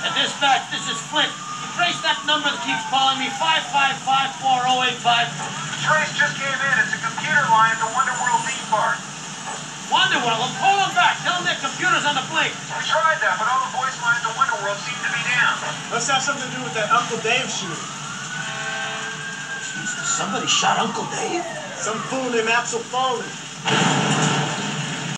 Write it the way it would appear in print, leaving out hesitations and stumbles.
Dispatch, this is Flint. You trace that number that keeps calling me, 555-4085. Trace just came in. It's a computer line at the Wonderworld theme park. Wonderworld, well, call them back. Tell them their computer's on the blink. We tried that, but all the voice lines at Wonderworld seem to be down. Must have something to do with that Uncle Dave shooting. Jesus, somebody shot Uncle Dave? Some fool named Axel Foley.